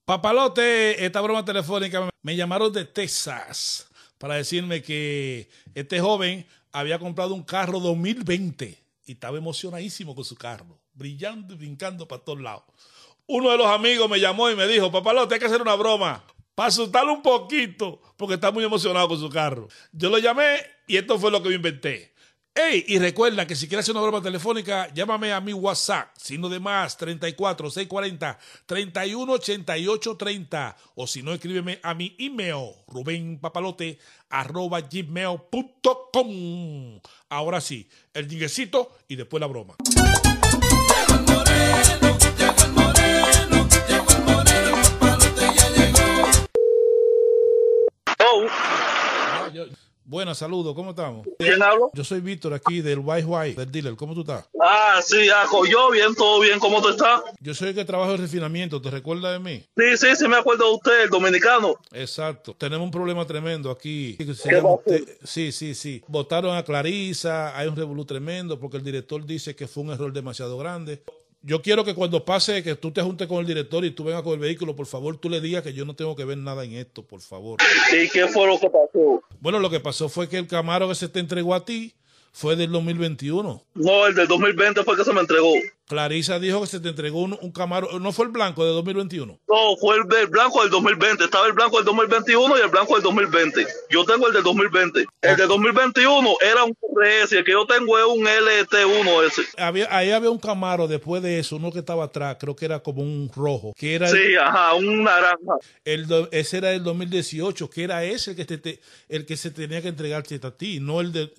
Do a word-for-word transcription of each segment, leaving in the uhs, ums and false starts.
Papalote, esta broma telefónica me llamaron de Texas para decirme que este joven había comprado un carro dos mil veinte y estaba emocionadísimo con su carro, brillando y brincando para todos lados. Uno de los amigos me llamó y me dijo: Papalote, hay que hacer una broma para asustarlo un poquito porque está muy emocionado con su carro. Yo lo llamé y esto fue lo que me inventé. Hey, y recuerda que si quieres hacer una broma telefónica, llámame a mi WhatsApp, signo de más, treinta y cuatro, seiscientos cuarenta, treinta y uno ochenta y ocho treinta. O si no, escríbeme a mi email, rubenpapalote, arroba gmail punto com. Ahora sí, el jinguecito y después la broma. Llegó el moreno, llegó el moreno, llegó el moreno, el papalote ya llegó. Oh. No, yo... Buenas, saludos, ¿cómo estamos? ¿Quién habla? Yo soy Víctor aquí del White White, del dealer. ¿Cómo tú estás? Ah, sí, ajo. Yo bien, todo bien. ¿Cómo tú estás? Yo soy el que trabaja en refinamiento. ¿Te recuerdas de mí? Sí, sí, sí me acuerdo de usted, el dominicano. Exacto. Tenemos un problema tremendo aquí. ¿Qué usted, sí, sí, sí. Votaron a Clarisa. Hay un revolú tremendo porque el director dice que fue un error demasiado grande. Yo quiero que cuando pase, que tú te juntes con el director y tú vengas con el vehículo, por favor, tú le digas que yo no tengo que ver nada en esto, por favor. ¿Y qué fue lo que pasó? Bueno, lo que pasó fue que el Camaro que se te entregó a ti fue del dos mil veintiuno. No, el del dos mil veinte fue que se me entregó. Clarisa dijo que se te entregó un, un Camaro. ¿No fue el blanco de dos mil veintiuno? No, fue el, el blanco del dos mil veinte. Estaba el blanco del dos mil veintiuno y el blanco del dos mil veinte. Yo tengo el del dos mil veinte. El del dos mil veintiuno era un R S. El que yo tengo es un L T uno ese. Había, ahí había un Camaro después de eso, uno que estaba atrás, creo que era como un rojo. Que era sí, el, ajá, un naranja. El, ese era el dos mil dieciocho, que era ese el que, te, te, el que se tenía que entregarte a ti, no el de...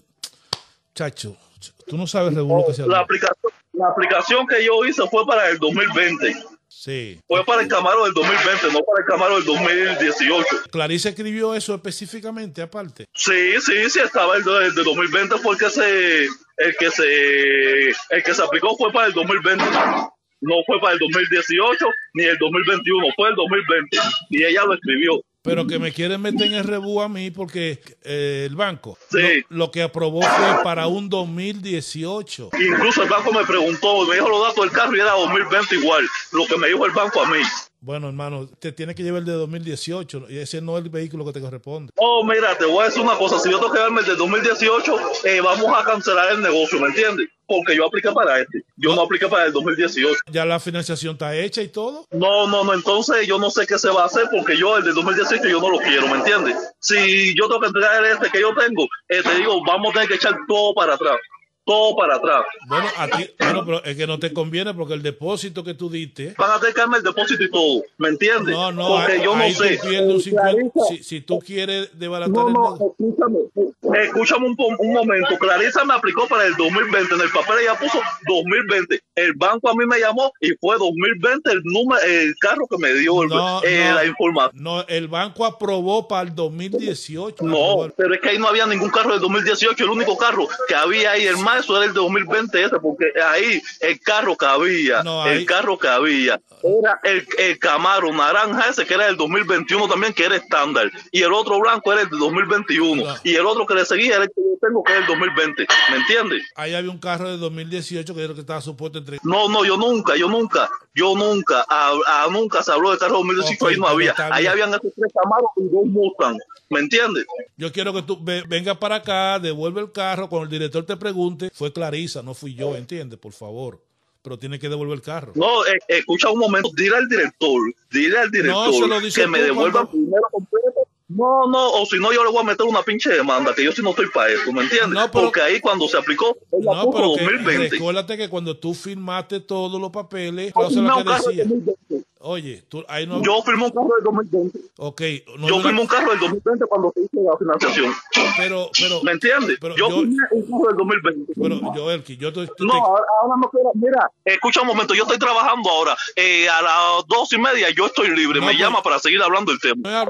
Chacho, tú no sabes regular no, que se la aplicación, la aplicación que yo hice fue para el dos mil veinte. Sí. Fue para el Camaro del dos mil veinte, no para el Camaro del dos mil dieciocho. ¿Clarisa escribió eso específicamente aparte? Sí, sí, sí, estaba el de, el de dos mil veinte fue el que se el que se el que se aplicó fue para el dos mil veinte. No fue para el dos mil dieciocho ni el dos mil veintiuno, fue el dos mil veinte y ella lo escribió. Pero que me quieren meter en el rebú a mí porque eh, el banco sí. lo, lo que aprobó fue para un dos mil dieciocho. Incluso el banco me preguntó, me dijo los datos del carro y era dos mil veinte igual, lo que me dijo el banco a mí. Bueno, hermano, te tiene que llevar el de dos mil dieciocho y ese no es el vehículo que te corresponde. Oh, mira, te voy a decir una cosa, si yo tengo que darme el de dos mil dieciocho, eh, vamos a cancelar el negocio, ¿me entiendes? Porque yo apliqué para este, yo no, no apliqué para el dos mil dieciocho. ¿Ya la financiación está hecha y todo? No, no, no, entonces yo no sé qué se va a hacer porque yo el de dos mil dieciocho yo no lo quiero, ¿me entiendes? Si yo tengo que entregar este que yo tengo, eh, te digo, vamos a tener que echar todo para atrás. Todo para atrás. Bueno, a ti, bueno, pero es que no te conviene porque el depósito que tú diste... Van a tener que darme el depósito y todo, ¿me entiendes? No, no, porque ahí, yo no ahí sé. Tú un cincuenta, si, si tú quieres desbaratar no, el... No, escúchame, escúchame un, un momento. Clarisa me aplicó para el dos mil veinte, en el papel ella puso dos mil veinte. El banco a mí me llamó y fue dos mil veinte el número, el carro que me dio el, no, eh, no, la información. No, el banco aprobó para el dos mil dieciocho. No, aprobó. Pero es que ahí no había ningún carro del dos mil dieciocho. El único carro que había ahí, el más, eso era el de dos mil veinte ese, porque ahí el carro que había, no, ahí... el carro que había era el, el Camaro naranja ese que era del dos mil veintiuno también, que era estándar, y el otro blanco era el de dos mil veintiuno, no. Y el otro que le seguía era el que yo tengo, que es el dos mil veinte, ¿me entiendes? Ahí había un carro de dos mil dieciocho que era el que estaba supuesto entre... No, no, yo nunca, yo nunca, yo nunca, a, a nunca se habló de carro de dos mil dieciocho, okay, ahí no había, ahí habían esos tres Camaros y dos Mustang, ¿me entiendes? Yo quiero que tú ve, venga para acá, devuelve el carro, cuando el director te pregunte, fue Clarisa, no fui yo, ¿entiendes? Por favor. Pero tiene que devolver el carro. No, eh, escucha un momento, dile al director, dile al director no, que me devuelva el dinero completo. No, no, o si no yo le voy a meter una pinche demanda, que yo si no estoy para eso, ¿me entiendes? No, pero, porque ahí cuando se aplicó, ella no, puso dos mil veinte. Que, recuérdate que cuando tú firmaste todos los papeles, no sé lo que decía. Oye, tú, ahí no... Yo firmé un carro del dos mil veinte. Ok. No, yo no, firmé un carro del dos mil veinte cuando se hizo la financiación. Pero, pero... ¿Me entiendes? Pero yo, yo firmé un carro del dos mil veinte. Pero, Joelki, yo... Te, no, te... ahora, ahora no quiero... Mira, escucha un momento, yo estoy trabajando ahora. Eh, a las dos y media yo estoy libre. No, Me pues, llama para seguir hablando del tema. Estoy hablando...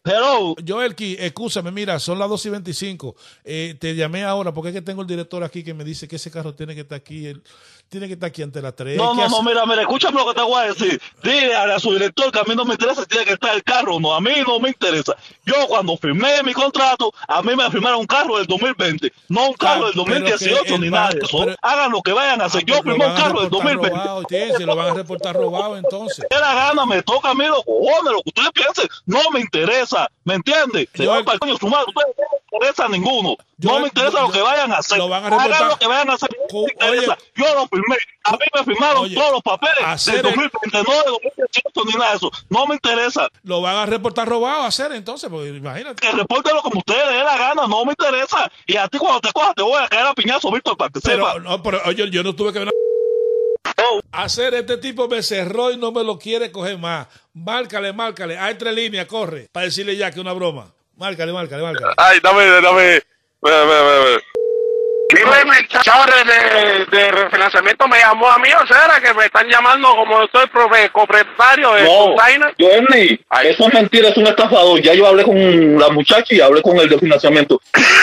Hello. Joelki, escúchame, mira, son las dos y veinticinco. Eh, te llamé ahora porque es que tengo el director aquí que me dice que ese carro tiene que estar aquí. El, tiene que estar aquí ante las tres. No, no, no, mira, mira, escúchame lo que te voy a decir. Dile a, a su director que a mí no me interesa si tiene que estar el carro o no. A mí no me interesa. Yo cuando firmé mi contrato, a mí me firmaron un carro del dos mil veinte, no un carro del dos mil dieciocho ni nada de eso. Pero, hagan lo que vayan a hacer. Ah, yo firmé un carro del dos mil veinte. Robado, se lo van a reportar robado entonces. De la gana, me toca a mí los cojones, lo que ustedes piensen, no me interesa. ¿Me entiendes? Se van para el coño su madre, ustedes no me interesa a ninguno. No me interesa yo, lo que vayan a hacer. Lo van a reportar. Hagan lo que vayan a hacer. No me interesa. Oye, yo lo firmé. A mí me firmaron oye, todos los papeles del dos mil veinte, no de dos mil dieciocho ni nada de eso. No me interesa. Lo van a reportar robado a hacer entonces, porque imagínate. Que repórtelo como ustedes les dé la gana, no me interesa. Y a ti cuando te cojas te voy a caer a piñazo, Víctor, para que pero, sepa. No, pero oye, yo no tuve que ver oh. hacer este tipo me cerró y no me lo quiere coger más. Márcale, márcale. Hay tres líneas, corre. Para decirle ya que es una broma. Márcale, márcale, márcale. Ay, dame, dame. Ve, ve, ve, ve. Dime, el chavo de, de refinanciamiento me llamó a mí, o sea, que me están llamando como soy copropietario de no, Johnny, eso es mentira, es un estafador. Ya yo hablé con la muchacha y hablé con el de financiamiento.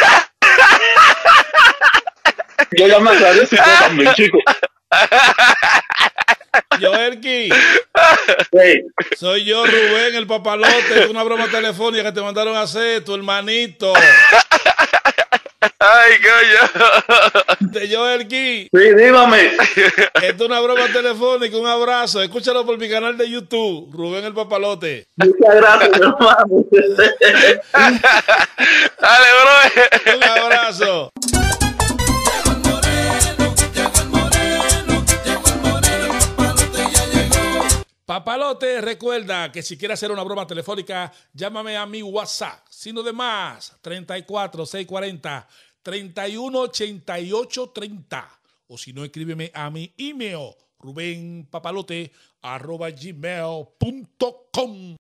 Yo ya me aclaré si también, chico. Joelki, sí. Soy yo, Rubén, el papalote. Es una broma telefónica que te mandaron a hacer, tu hermanito. Ay, coño. De Joelki. Sí, dígame. Esto es una broma telefónica, un abrazo. Escúchalo por mi canal de YouTube, Rubén el papalote. Muchas gracias, hermano. Dale, bro. Un abrazo. Papalote, recuerda que si quieres hacer una broma telefónica, llámame a mi WhatsApp, sino de más, treinta y cuatro, seiscientos cuarenta, treinta y uno ochenta y ocho treinta. O si no, escríbeme a mi email, rubenpapalote arroba gmail punto com.